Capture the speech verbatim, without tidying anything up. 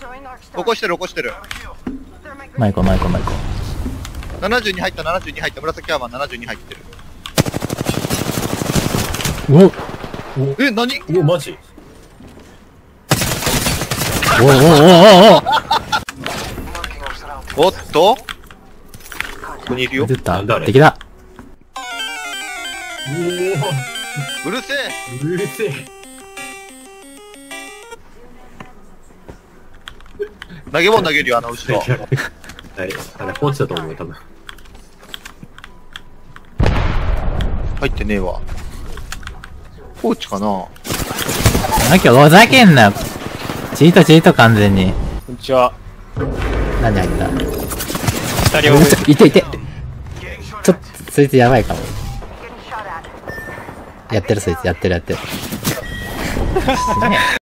起こしてる起こしてる。 マイコマイコマイコ。 ななじゅうに入ったななじゅうに入った。紫アーマーななじゅうに入ってる。 おえ、何？ お、マジ？ おおおおおおっとここにいるよ。 出た。 誰敵だ。 おうるせえ。 お、うるせえ。 投げ物投げるよ、あの後ろ。 はい、あれ、放置だと思うよ、多分。 入ってねえわ。放置かな。 なんかふざけんなよ。チートチート完全に。 こんにちは。 何入った二人を。 いていて。ちょっと、そいつやばいかも。やってるそいつ、やってるやってる。